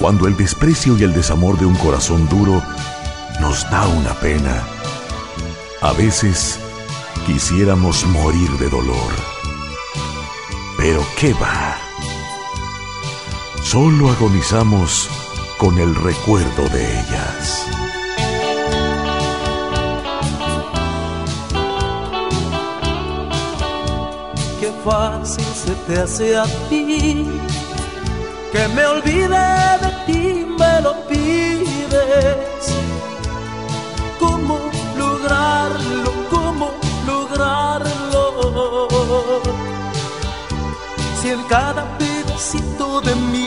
cuando el desprecio y el desamor de un corazón duro nos da una pena. A veces quisiéramos morir de dolor. Pero ¿qué va? Solo agonizamos con el recuerdo de ellas. Qué fácil se te hace a ti, que me olvide de ti, me lo pides. ¿Cómo lograrlo? ¿Cómo lograrlo? Si en cada pedacito de mí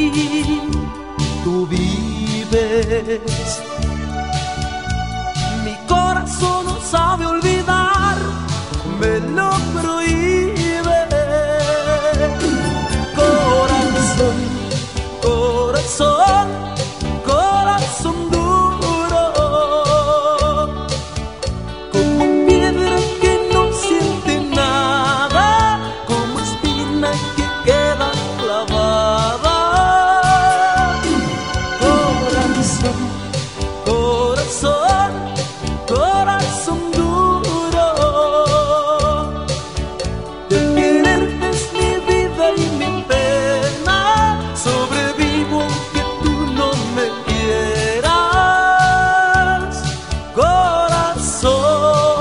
tú vives. Mi corazón no sabe olvidar, me lo prohíbe. Corazón, corazón, corazón duro, como piedra que no siente nada, como espina que queda clavada. Corazón, corazón, corazón duro, de quererte es mi vida y mi pena, sobrevivo aunque tú no me quieras. Corazón.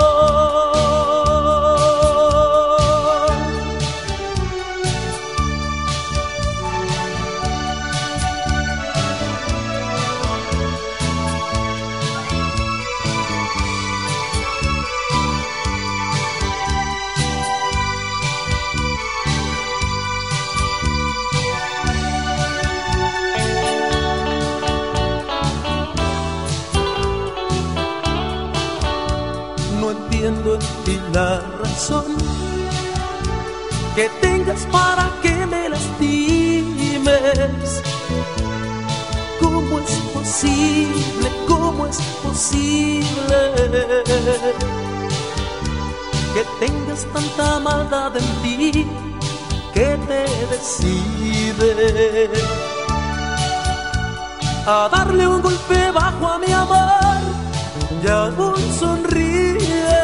No entiendo en ti la razón que tengas para que me lastimes. ¿Cómo es posible? ¿Cómo es posible que tengas tanta maldad en ti que te decide a darle un golpe bajo a mi amor y aún sonríes?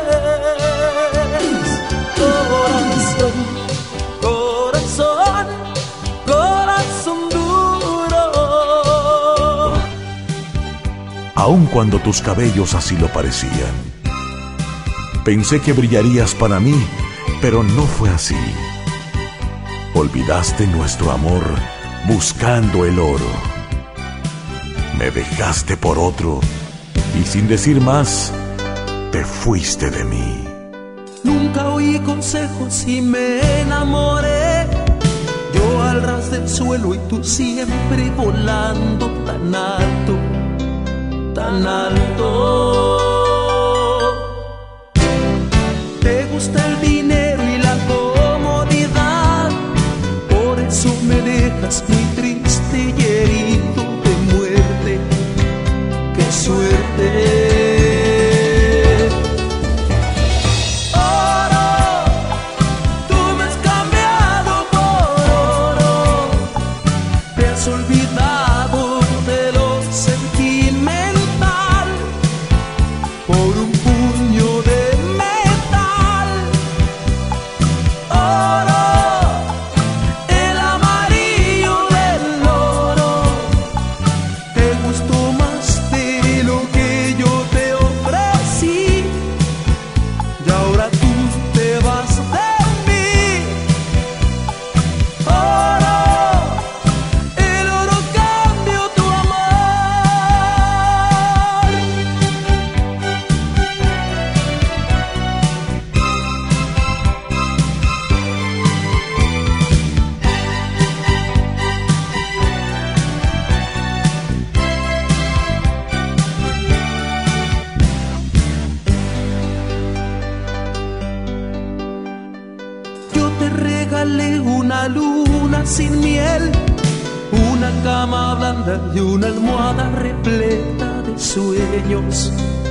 Corazón, corazón, corazón duro. Aun cuando tus cabellos así lo parecían, pensé que brillarías para mí, pero no fue así. Olvidaste nuestro amor buscando el oro. Me dejaste por otro y sin decir más, te fuiste de mí. Nunca oí consejos y me enamoré, yo al ras del suelo y tú siempre volando tan alto, tan alto. Te gusta el dinero y la comodidad, por eso me dejas muy triste y herido de muerte. ¡Qué suerte! Olvidado de lo sentimental por un puño de metal. Oro, el amarillo del oro, te gustó más de lo que yo te ofrecí y ahora tú te vas de mí. Regalé una luna sin miel, una cama blanda y una almohada repleta de sueños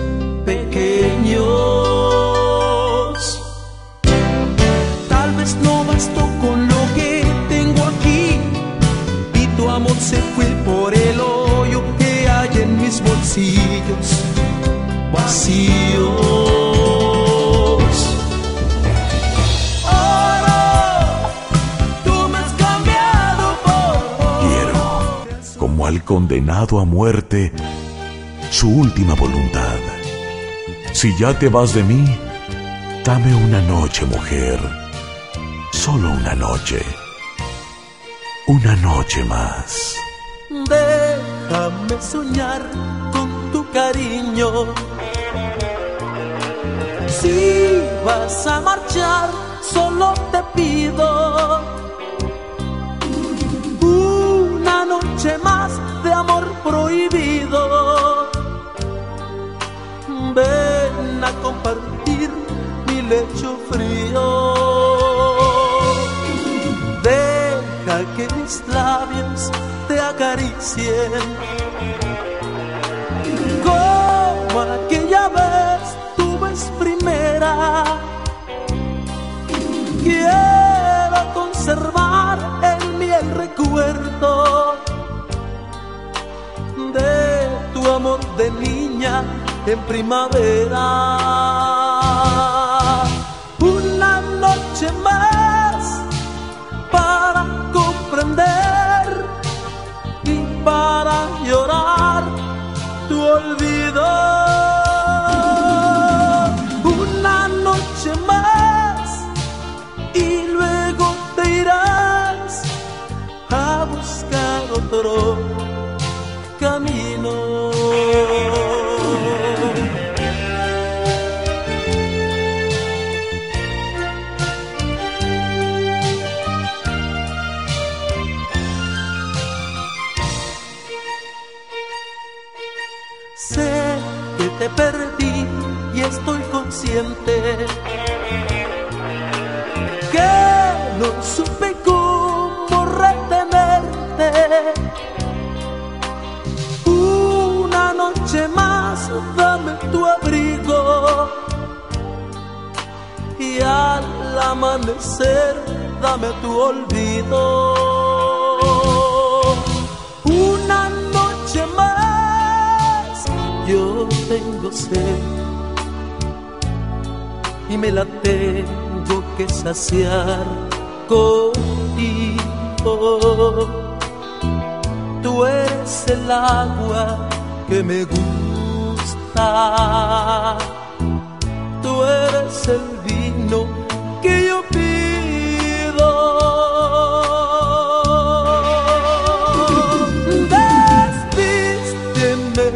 pequeños. Tal vez no bastó con lo que tengo aquí y tu amor se fue por el bolsillos vacíos. Ahora tú me has cambiado por... Quiero, como al condenado a muerte, su última voluntad. Si ya te vas de mí, dame una noche, mujer, solo una noche más. Déjame soñar con tu cariño. Si vas a marchar, solo te pido una noche más de amor prohibido. Ven a compartir mi lecho frío. Deja que mis labios te acaricien como aquella vez tu vez primera. Quiero conservar en mí el recuerdo de tu amor de niña en primavera. Una noche más para comprender y para llorar tu olvido. Una noche más y luego te irás a buscar otro camino. Sé que te perdí y estoy consciente que no supe cómo retenerte. Una noche más dame tu abrigo y al amanecer dame tu olvido. Una noche más yo tengo sed y me la tengo que saciar contigo. Tú eres el agua que me gusta, tú eres el vino que yo pido. Desvísteme,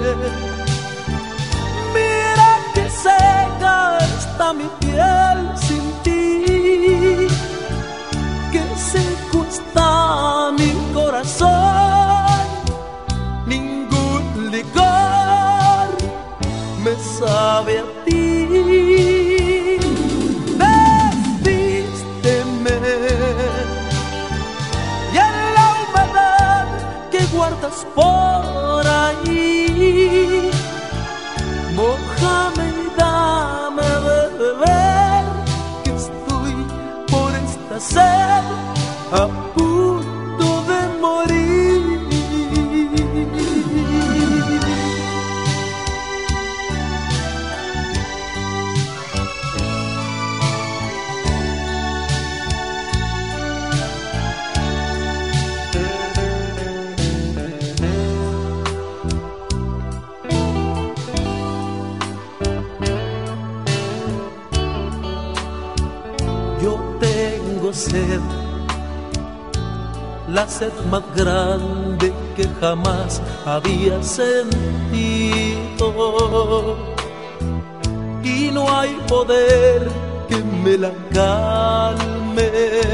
mira que seca está mi piel sin ti, que seco está mi corazón. Ningún licor me sabe a ti. Desvísteme y en la humedad que guardas por ahí, mójame y dame de beber, que estoy por esta sed a punto de morir. Yo tengo sed, la sed más grande que jamás había sentido, y no hay poder que me la calme.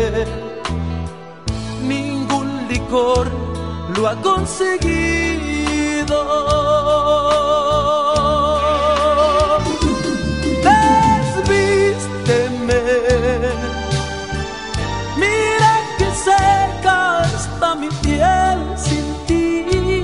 Ningún licor lo ha conseguido. Desvísteme, mira que seca está mi piel sin ti,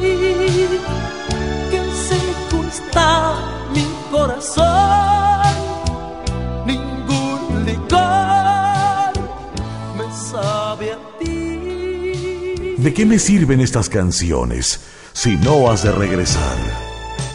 que seco está mi corazón. Ningún licor me sabe a ti. ¿De qué me sirven estas canciones si no has de regresar?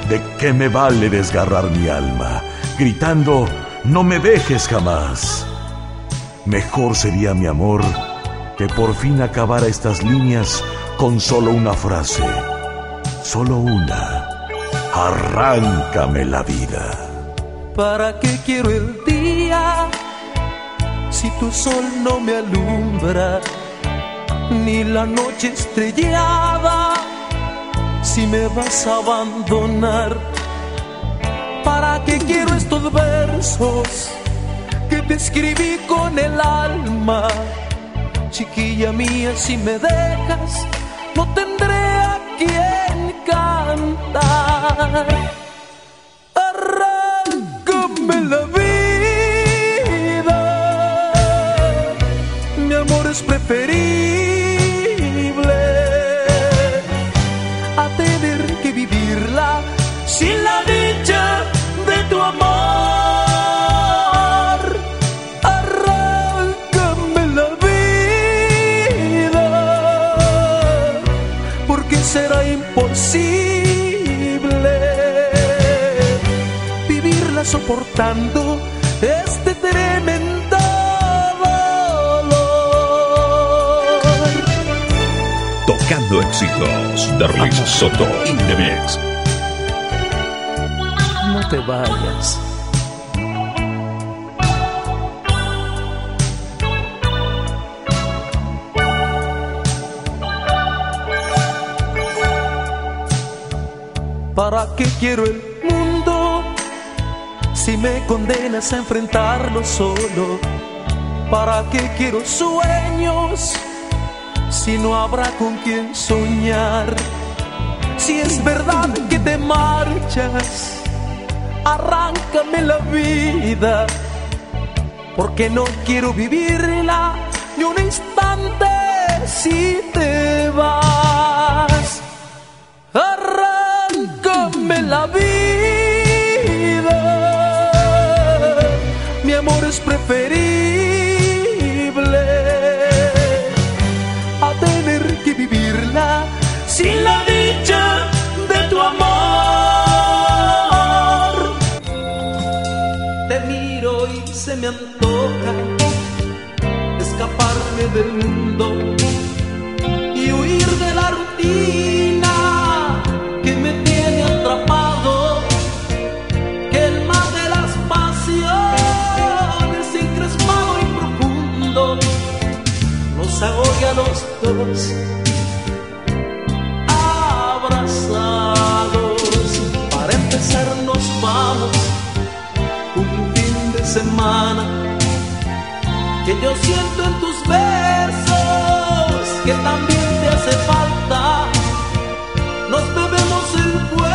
¿De qué me vale desgarrar mi alma, gritando, no me dejes jamás? Mejor sería, mi amor, que por fin acabara estas líneas con solo una frase, solo una. Arráncame la vida. ¿Para qué quiero el día si tu sol no me alumbra? Ni la noche estrellada si me vas a abandonar. ¿Para qué quiero estos versos que te escribí con el alma? Chiquilla mía, si me dejas, no tendré a quien cantar. Arráncame la vida, mi amor es preferible a tener que vivirla sin la dicha de tu amor. Arráncame la vida, porque será imposible vivirla soportando este tremendo dolor. Tocando éxitos de Luis Soto in the mix. No te vayas. ¿Para qué quiero el mundo si me condenas a enfrentarlo solo? ¿Para qué quiero sueños si no habrá con quien soñar? Si es verdad que te marchas, arráncame la vida, porque no quiero vivirla ni un instante si te vas. Arráncame la vida, mi amor es preferible a tener que vivirla sin la dicha de tu amor. Te miro y se me antoja escaparme del mundo y huir de la rutina que me tiene atrapado, que el mar de las pasiones encrespado y profundo nos agobia a los dos abrazados. Para empezar nos vamos un fin de semana, que yo siento en tus besos que también te hace falta. Nos bebemos el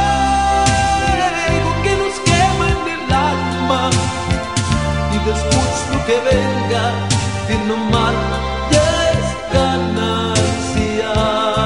fuego que nos quema en el alma, y después lo que venga, bien o mal, ya es ganancia.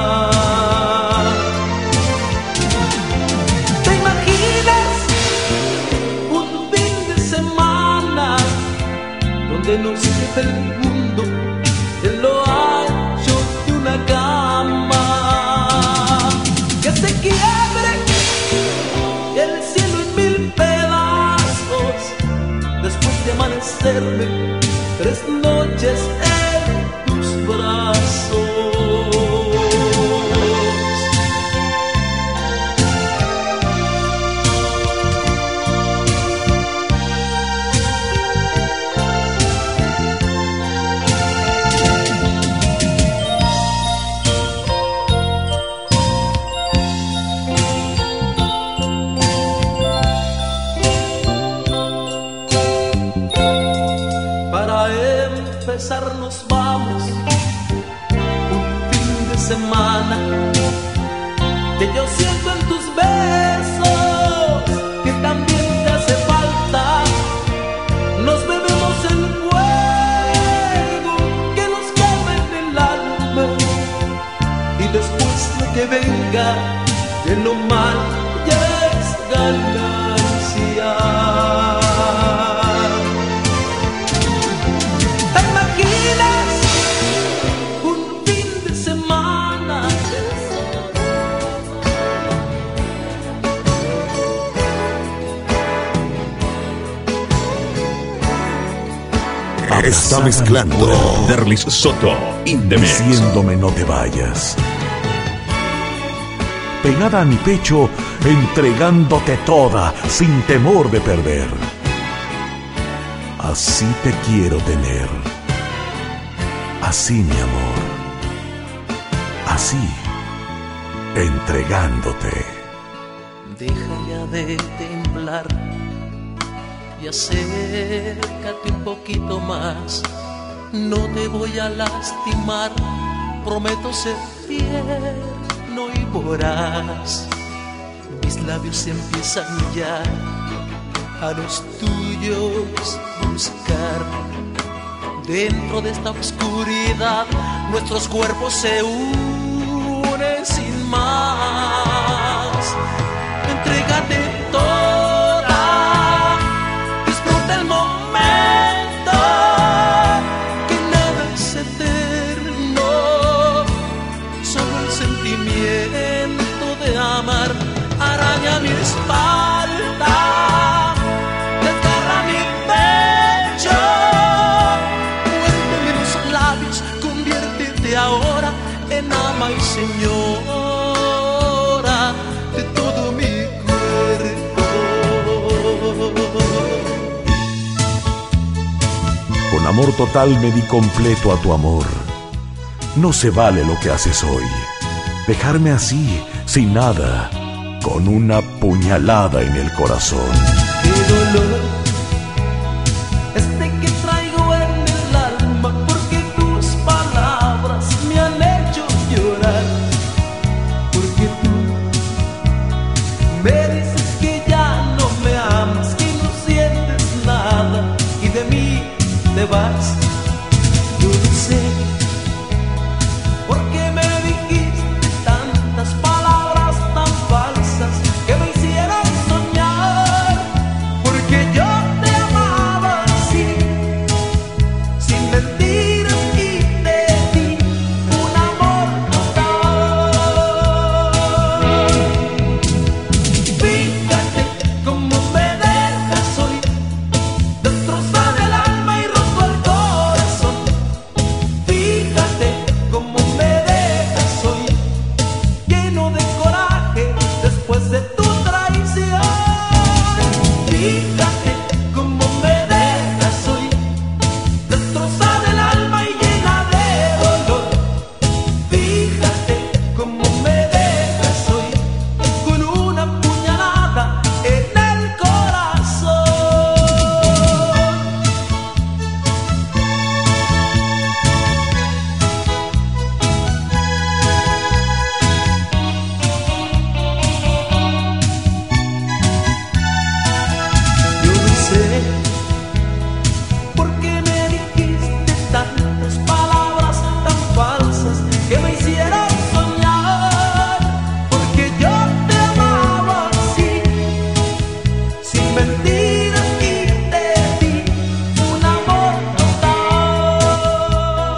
¿Te imaginas un fin de semana donde nos quepa el mundo en lo ancho de una cama? Que se quiebre el cielo en mil pedazos después de amanecerme 3 noches en tus brazos. Nos vamos un fin de semana, que yo siento en tus besos que también te hace falta. Nos bebemos el fuego que nos quema en el alma, y después lo que venga de lo mal ya es ganancia. está mezclando Derlis Soto in the mix. diciéndome no te vayas. Pegada a mi pecho, entregándote toda, sin temor de perder. Así te quiero tener. Así, mi amor. Así, entregándote. Deja ya de temblar y acércate un poquito más. No te voy a lastimar, prometo ser tierno y voraz. Mis labios empiezan ya a los tuyos buscar. Dentro de esta oscuridad nuestros cuerpos se unen sin más. Entrégate toda, disfruta el momento, que nada es eterno, solo el sentimiento de amar araña mi espalda, desgarra mi pecho, muérdeme los labios, conviértete ahora en ama y señora de todo mi cuerpo. Con amor total me di completo a tu amor. No se vale lo que haces hoy. Dejarme así, sin nada, con una puñalada en el corazón. Qué dolor este que traigo en el alma, porque tus palabras me han hecho llorar. Porque tú me dices que ya no me amas, que no sientes nada y de mí te vas. Yo no sé por qué me dijiste tantas palabras tan falsas que me hicieron soñar, porque yo te amaba así, sin mentiras, y te di un amor total. Fíjate cómo me dejas hoy, destrozada el alma y roto el corazón. Fíjate cómo me dejas hoy, lleno de coraje después de tu traición. Fíjate cómo me dejas hoy, destrozada el alma y llena de dolor. Fíjate cómo me dejas hoy, con una puñalada en el corazón. Yo no sé por qué me dijiste tantas palabras tan falsas que me hicieron soñar, porque yo te amaba así, sin mentiras, y te di un amor total.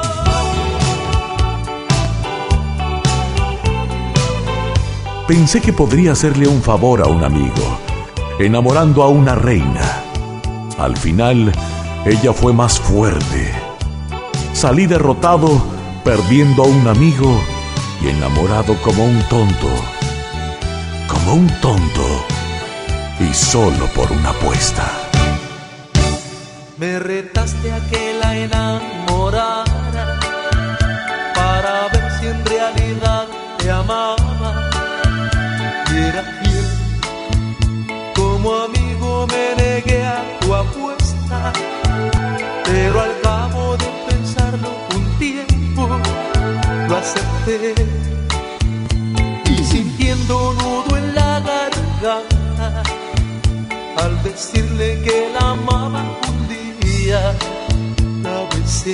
Pensé que podría hacerle un favor a un amigo, enamorando a una reina. Al final, ella fue más fuerte. Salí derrotado, perdiendo a un amigo y enamorado como un tonto. Como un tonto. Y solo por una apuesta. Me retaste a que la enamorara para ver si en realidad te amaba y era fiel. Como amigo me negué a tu apuesta, pero al cabo de pensarlo un tiempo lo acepté. Y sintiendo un nudo en la garganta, al decirle que la amaba un día, la besé.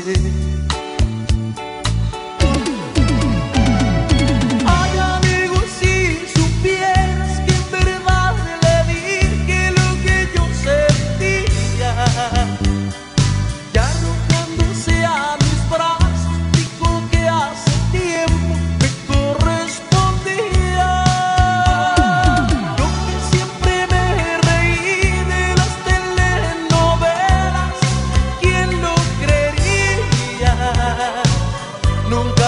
Ay, amigo, si supieras que en verdad le dije lo que yo sentía, y arrojándose a mis brazos dijo que hace tiempo me correspondía. Yo que siempre me reí de las telenovelas, ¿quién lo creería? nunca